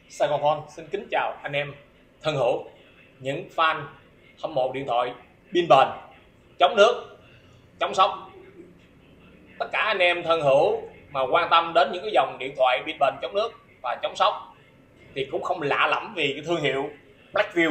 Saigon Phone xin kính chào anh em thân hữu, những fan hâm mộ điện thoại pin bền, chống nước, chống sốc. Tất cả anh em thân hữu mà quan tâm đến những cái dòng điện thoại pin bền, chống nước và chống sốc thì cũng không lạ lẫm vì cái thương hiệu Blackview.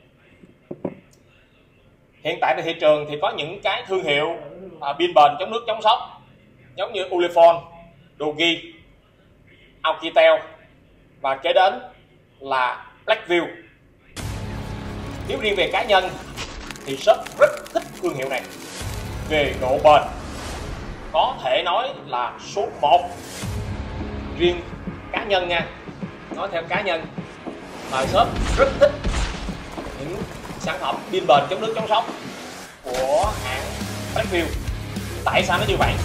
Hiện tại trên thị trường thì có những cái thương hiệu pin bền, chống nước, chống sốc giống như Ulefone, Doogee, Alcatel và kế đến là Blackview. Nếu riêng về cá nhân thì shop rất thích thương hiệu này. Về độ bền có thể nói là số 1. Riêng cá nhân nha, nói theo cá nhân mà shop rất thích những sản phẩm pin bền, chống nước, chống sốc của hãng Blackview. Tại sao nó như vậy?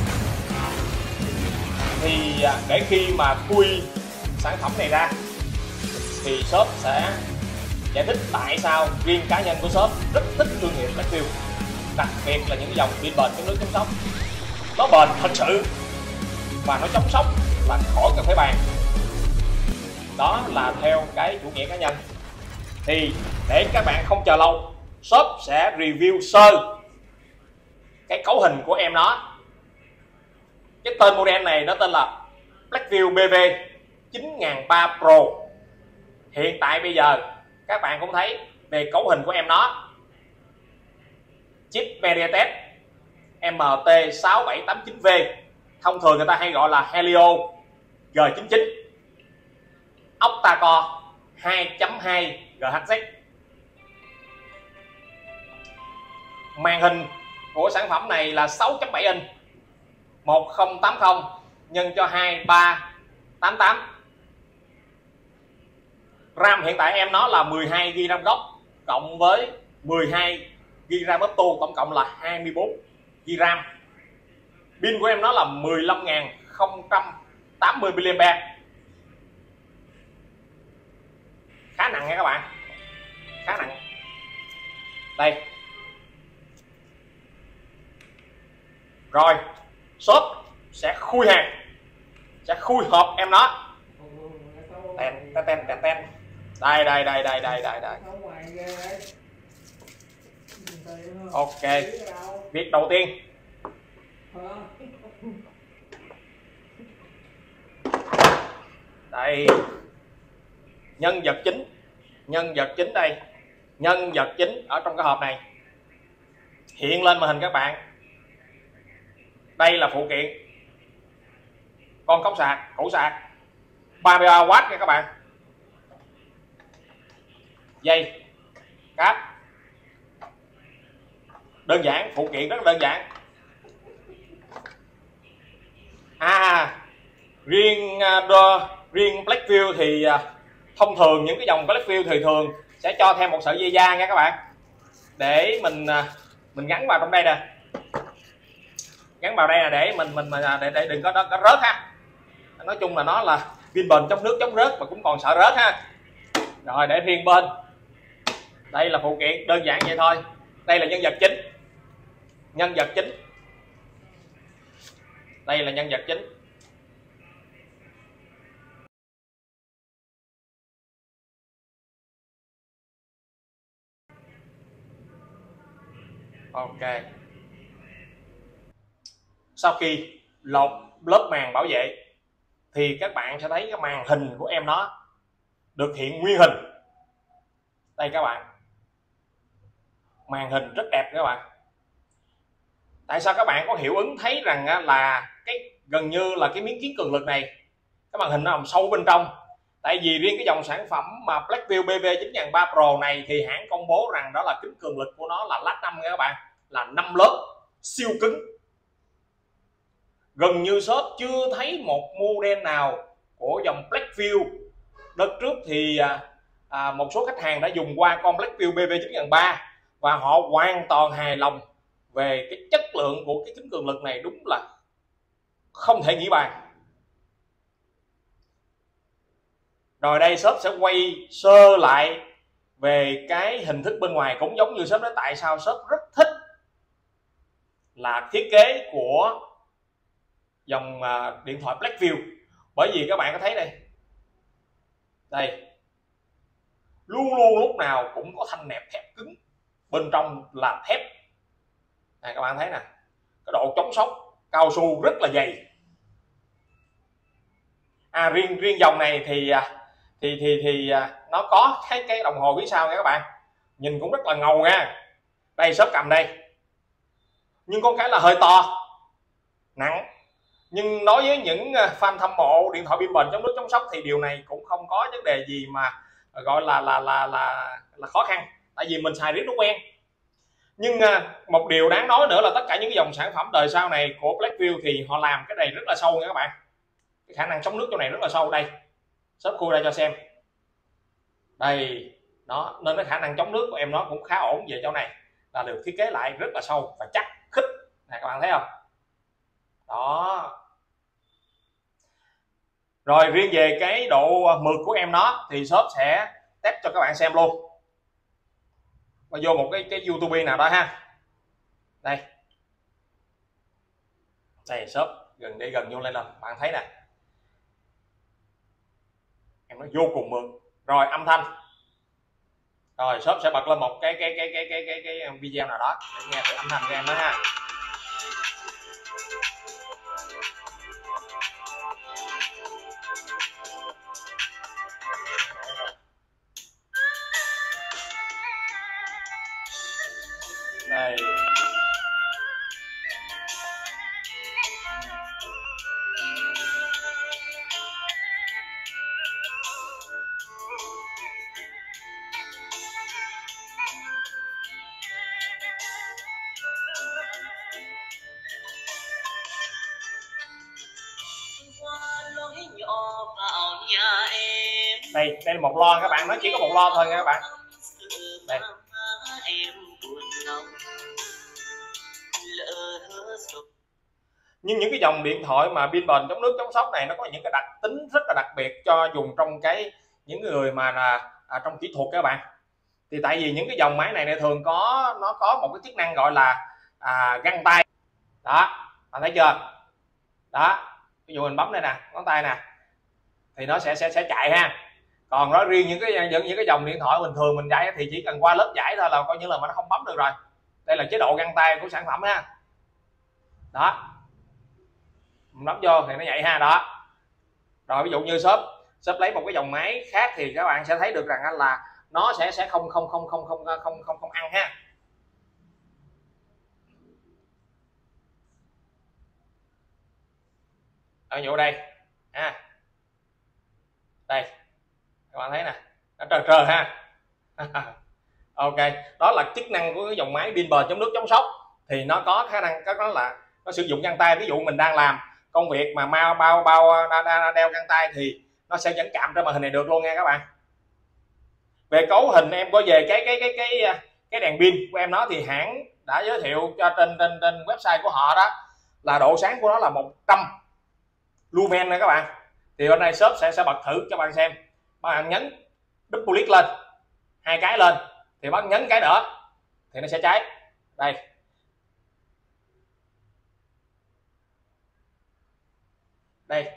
Thì để khi mà khui sản phẩm này ra thì shop sẽ giải thích tại sao riêng cá nhân của shop rất thích thương hiệu Blackview, đặc biệt là những dòng pin bền, chống nước, chống sốc. Nó bền thật sự và nó chống sốc là khỏi cần phải bàn. Đó là theo cái chủ nghĩa cá nhân. Thì để các bạn không chờ lâu, shop sẽ review sơ cái cấu hình của em nó. Cái tên model này nó tên là Blackview BV 9003 Pro. Hiện tại bây giờ các bạn cũng thấy về cấu hình của em nó, chip MediaTek MT6789V, thông thường người ta hay gọi là Helio G99, octa-core 2.2 GHz. Màn hình của sản phẩm này là 6.7 inch 1080 nhân cho 2388. RAM hiện tại em nó là 12GB RAM gốc cộng với 12GB RAM auto, tổng cộng là 24GB RAM. Pin của em nó là 15.080 mAh. Khá nặng nha các bạn, khá nặng. Đây. Rồi, shop sẽ khui hàng, sẽ khui hộp em nó. Ten. Đây. Ok. Việc đầu tiên, đây, nhân vật chính đây, nhân vật chính ở trong cái hộp này hiện lên màn hình các bạn. Đây là phụ kiện, con cốc sạc, củ sạc 33W nha các bạn, dây, cáp. Đơn giản, phụ kiện rất đơn giản. Riêng Blackview thì thông thường những cái dòng Blackview thì thường sẽ cho thêm một sợi dây da nha các bạn, để mình gắn vào trong đây nè, gắn vào đây là để để đừng có rớt ha. Nói chung là nó là pin bền, chống nước, chống rớt mà cũng còn sợ rớt ha. Rồi để riêng bên đây là phụ kiện, đơn giản vậy thôi. Đây là nhân vật chính, đây là nhân vật chính. Ok, sau khi lột lớp màng bảo vệ thì các bạn sẽ thấy cái màn hình của em nó được hiện nguyên hình. Đây các bạn, màn hình rất đẹp các bạn. Tại sao các bạn có hiệu ứng thấy rằng là cái gần như là cái miếng kiến cường lực này, cái màn hình nó nằm sâu bên trong? Tại vì riêng cái dòng sản phẩm mà Blackview BV 9003 Pro này thì hãng công bố rằng đó là kính cường lực của nó là Lat5 nha các bạn, là 5 lớp, siêu cứng. Gần như shop chưa thấy một model nào của dòng Blackview. Đợt trước thì một số khách hàng đã dùng qua con Blackview BV 9003 và họ hoàn toàn hài lòng về cái chất lượng của cái kính cường lực này, đúng là không thể nghĩ bàn. Rồi đây shop sẽ quay sơ lại về cái hình thức bên ngoài, cũng giống như shop nói tại sao shop rất thích là thiết kế của dòng điện thoại Blackview. Bởi vì các bạn có thấy đây, luôn luôn lúc nào cũng có thanh nẹp thép cứng, bên trong là thép này, các bạn thấy nè, cái độ chống sốc cao su rất là dày. Riêng dòng này thì nó có cái đồng hồ phía sau nha các bạn, nhìn cũng rất là ngầu nha. Đây shop cầm đây, nhưng có cái là hơi to, nặng. Nhưng đối với những fan hâm mộ điện thoại pin bền chống nước chống sốc thì điều này cũng không có vấn đề gì mà gọi là khó khăn, tại vì mình xài riết nó quen. Nhưng một điều đáng nói nữa là tất cả những dòng sản phẩm đời sau này của Blackview thì họ làm cái này rất là sâu nha các bạn. Cái khả năng chống nước chỗ này rất là sâu. Đây shop khui ra cho xem đây đó, nên cái khả năng chống nước của em nó cũng khá ổn về chỗ này, là được thiết kế lại rất là sâu và chắc khít này, các bạn thấy không đó. Rồi riêng về cái độ mượt của em nó thì shop sẽ test cho các bạn xem luôn. Và vô một cái YouTube nào đó ha. Đây shop gần đây, gần vô lên rồi, bạn thấy nè, em nó vô cùng mượt. Rồi âm thanh, rồi shop sẽ bật lên một cái video nào đó để nghe thử âm thanh của em đó ha. Đây đây là một loa các bạn, nó chỉ có một loa thôi nha các bạn. Đây. Nhưng những cái dòng điện thoại mà pin bền chống nước chống sốc này nó có những cái đặc tính rất là đặc biệt cho dùng trong những người mà trong kỹ thuật các bạn. Thì tại vì những cái dòng máy này thường nó có một cái chức năng gọi là găng tay đó, bạn thấy chưa đó, ví dụ mình bấm đây nè, ngón tay nè thì nó sẽ chạy ha. Còn nói riêng những cái dòng điện thoại bình thường mình chạy thì chỉ cần qua lớp giải thôi là coi như là nó không bấm được rồi. Đây là chế độ găng tay của sản phẩm ha đó, mình bấm vô thì nó vậy ha đó. Rồi ví dụ như shop lấy một cái dòng máy khác thì các bạn sẽ thấy được rằng là nó sẽ không ăn ha. Ở dụ đây đây các bạn thấy nè, nó trơ ha. Ok, đó là chức năng của cái dòng máy pin bền chống nước chống sốc. Thì nó có khả năng đó là nó sử dụng găng tay. Ví dụ mình đang làm công việc mà đeo găng tay thì nó sẽ vẫn chạm trên màn hình này được luôn nha các bạn. Về cấu hình em có về cái đèn pin của em nó thì hãng đã giới thiệu cho trên website của họ đó là độ sáng của nó là 100 lumen nha các bạn. Thì hôm nay shop sẽ bật thử cho bạn xem. Bạn nhấn double click lên, 2 cái lên thì bác nhấn cái nữa thì nó sẽ cháy. Đây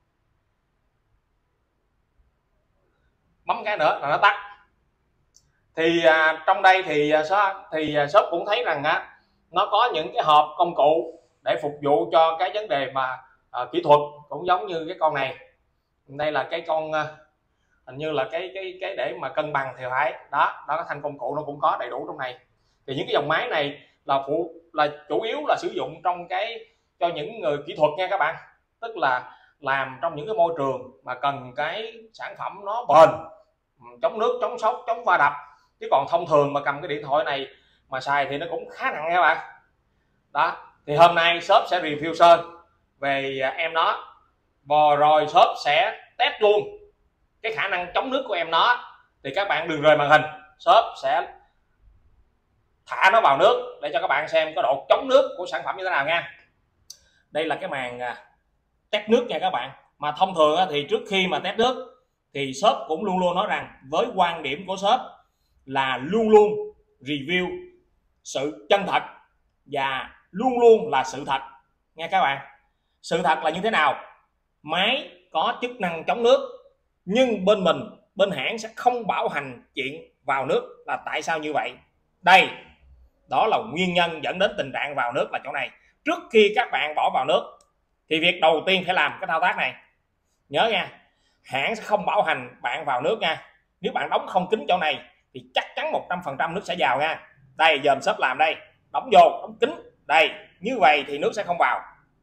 bấm cái nữa là nó tắt. Thì trong đây thì shop cũng thấy rằng nó có những cái hộp công cụ để phục vụ cho cái vấn đề mà kỹ thuật, cũng giống như cái con này. Đây là cái con hình như là cái để mà cân bằng thì phải đó, cái thanh công cụ nó cũng có đầy đủ trong này. Thì những cái dòng máy này là chủ yếu là sử dụng trong cho những người kỹ thuật nha các bạn, tức là làm trong những cái môi trường mà cần cái sản phẩm nó bền, chống nước chống sốc chống va đập. Chứ còn thông thường mà cầm cái điện thoại này mà xài thì nó cũng khá nặng các bạn đó. Thì hôm nay shop sẽ review sơ về em nó, rồi shop sẽ test luôn cái khả năng chống nước của em nó. Thì các bạn đừng rời màn hình, shop sẽ thả nó vào nước để cho các bạn xem cái độ chống nước của sản phẩm như thế nào nha. Đây là cái màn test nước nha các bạn. Mà thông thường thì trước khi mà test nước thì shop cũng luôn luôn nói rằng với quan điểm của shop là luôn luôn review sự chân thật và luôn luôn là sự thật nha các bạn. Sự thật là như thế nào? Máy có chức năng chống nước nhưng bên mình bên hãng sẽ không bảo hành chuyện vào nước. Là tại sao như vậy? Đây, đó là nguyên nhân dẫn đến tình trạng vào nước là chỗ này. Trước khi các bạn bỏ vào nước thì việc đầu tiên phải làm cái thao tác này. Nhớ nha, hãng sẽ không bảo hành bạn vào nước nha. Nếu bạn đóng không kín chỗ này thì chắc chắn 100% nước sẽ vào nha. Đây, dòm shop làm đây, đóng vô, đóng kín. Đây, như vậy thì nước sẽ không vào.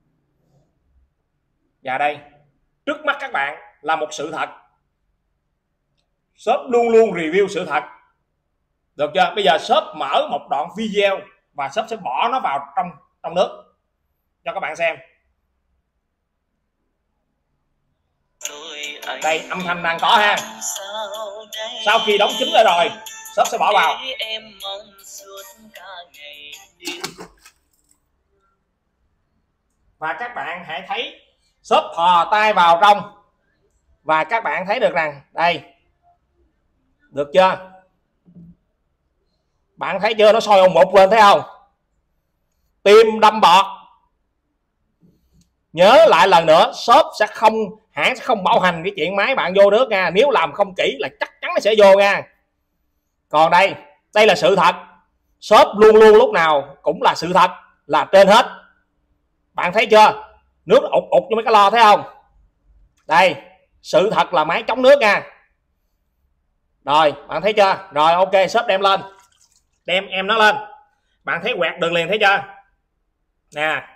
Và đây, trước mắt các bạn là một sự thật. Shop luôn luôn review sự thật. Được chưa? Bây giờ shop mở một đoạn video và shop sẽ bỏ nó vào trong nước cho các bạn xem. Đây, âm thanh đang có ha. Sau khi đóng kín rồi shop sẽ bỏ vào. Và các bạn hãy thấy shop thò tay vào trong và các bạn thấy được rằng đây, được chưa? Bạn thấy chưa, nó sôi ồn một lên thấy không? Tim đâm bọt. Nhớ lại lần nữa, hãng sẽ không bảo hành cái chuyện máy bạn vô nước nha. Nếu làm không kỹ là chắc chắn nó sẽ vô nha. Còn đây là sự thật. Shop luôn luôn lúc nào cũng là sự thật, là trên hết. Bạn thấy chưa? Nước ụt ụt như mấy cái lo thấy không? Đây, sự thật là máy chống nước nha. Rồi, bạn thấy chưa? Rồi, ok, shop đem lên. Đem em nó lên. Bạn thấy quẹt đường liền thấy chưa? Nè.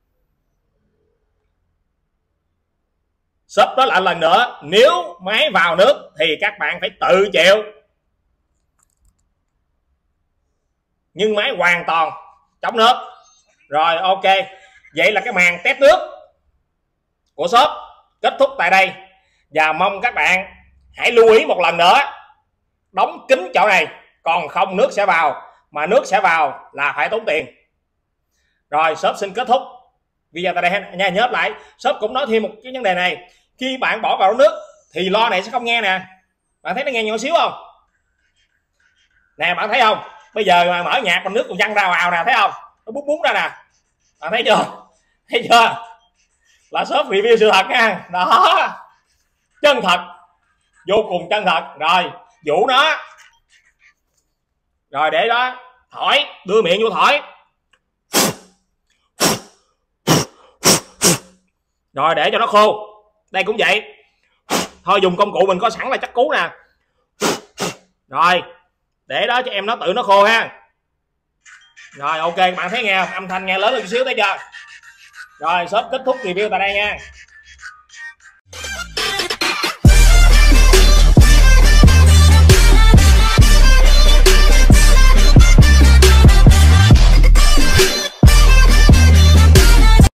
Shop đó lại lần nữa, nếu máy vào nước thì các bạn phải tự chịu. Nhưng máy hoàn toàn chống nước. Rồi, ok. Vậy là cái màn test nước của shop kết thúc tại đây. Và mong các bạn hãy lưu ý một lần nữa, đóng kín chỗ này, còn không nước sẽ vào. Mà nước sẽ vào là phải tốn tiền. Rồi, shop xin kết thúc video tại đây nha. Nhớ lại, shop cũng nói thêm một cái vấn đề này. Khi bạn bỏ vào nước thì lo này sẽ không nghe nè. Bạn thấy nó nghe nhỏ xíu không? Nè, bạn thấy không? Bây giờ mà mở nhạc mà nước còn văng ra vào nè, thấy không? Nó bút bút ra nè. Bạn thấy chưa? Thấy chưa? Là shop review sự thật nha. Đó, chân thật, vô cùng chân thật. Rồi, vũ nó. Rồi để đó, thổi, đưa miệng vô thổi. Rồi để cho nó khô. Đây cũng vậy. Thôi dùng công cụ mình có sẵn là chắc cú nè. Rồi, để đó cho em nó tự nó khô ha. Rồi ok, bạn thấy nghe âm thanh nghe lớn hơn chút xíu thấy chưa? Rồi shop kết thúc review tại đây nha.